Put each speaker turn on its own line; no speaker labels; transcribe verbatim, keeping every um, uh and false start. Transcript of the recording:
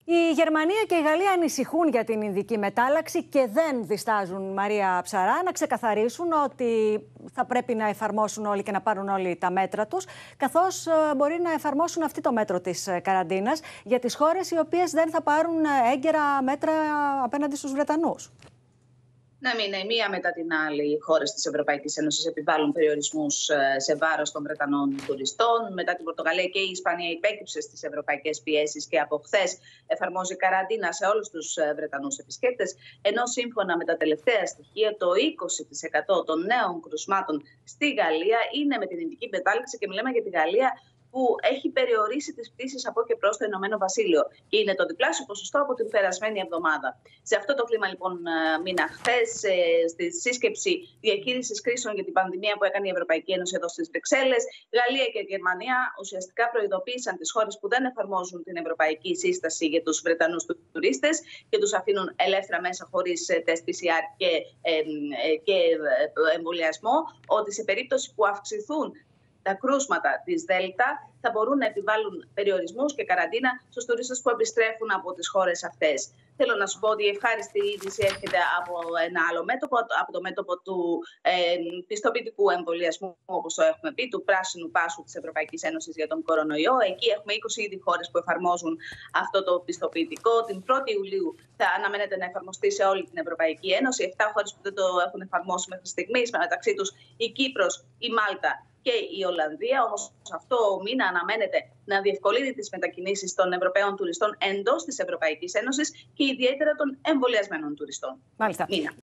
Η Γερμανία και η Γαλλία ανησυχούν για την Ινδική μετάλλαξη και δεν διστάζουν, Μαρία Ψαρά, να ξεκαθαρίσουν ότι θα πρέπει να εφαρμόσουν όλοι και να πάρουν όλοι τα μέτρα τους, καθώς μπορεί να εφαρμόσουν αυτή το μέτρο της καραντίνας για τις χώρες οι οποίες δεν θα πάρουν έγκαιρα μέτρα απέναντι στους Βρετανούς.
Να μην είναι η μία μετά την άλλη οι χώρες της Ευρωπαϊκής Ένωσης επιβάλλουν περιορισμούς σε βάρος των Βρετανών τουριστών. Μετά την Πορτογαλία και η Ισπανία υπέκυψε στις ευρωπαϊκές πιέσεις και από χθες εφαρμόζει καραντίνα σε όλους τους Βρετανούς επισκέπτες. Ενώ σύμφωνα με τα τελευταία στοιχεία, το είκοσι τοις εκατό των νέων κρουσμάτων στη Γαλλία είναι με την Ινδική μετάλλαξη και μιλάμε για τη Γαλλία, που έχει περιορίσει τις πτήσεις από και προς το Ηνωμένο Βασίλειο. Και είναι το διπλάσιο ποσοστό από την περασμένη εβδομάδα. Σε αυτό το κλίμα, λοιπόν, μήνα χθες, στη σύσκεψη διαχείρισης κρίσεων για την πανδημία που έκανε η Ευρωπαϊκή Ένωση εδώ στις Βρυξέλλες, Γαλλία και Γερμανία ουσιαστικά προειδοποίησαν τις χώρες που δεν εφαρμόζουν την Ευρωπαϊκή Σύσταση για τους Βρετανούς τουρίστες και τους αφήνουν ελεύθερα μέσα χωρίς τεστ πι σι αρ και, ε, και εμβολιασμό, ότι σε περίπτωση που αυξηθούν τα κρούσματα της Δέλτα θα μπορούν να επιβάλλουν περιορισμούς και καραντίνα στους τουρίστες που επιστρέφουν από τις χώρες αυτές. Θέλω να σου πω ότι η ευχάριστη είδηση έρχεται από ένα άλλο μέτωπο, από το μέτωπο του ε, πιστοποιητικού εμβολιασμού, όπως το έχουμε πει, του πράσινου πάσου της Ευρωπαϊκής Ένωσης για τον κορονοϊό. Εκεί έχουμε είκοσι ήδη χώρες που εφαρμόζουν αυτό το πιστοποιητικό. Την πρώτη Ιουλίου θα αναμένεται να εφαρμοστεί σε όλη την Ευρωπαϊκή Ένωση. Επτά χώρες που δεν το έχουν εφαρμόσει μέχρι στιγμής, μεταξύ τους η Κύπρος, η Μάλτα και η Ολλανδία. Όμως αυτό ο μήνα αναμένεται να διευκολύνει τις μετακινήσεις των Ευρωπαίων τουριστών εντός της Ευρωπαϊκής Ένωσης και ιδιαίτερα των εμβολιασμένων τουριστών.
Μάλιστα.
Μήνα.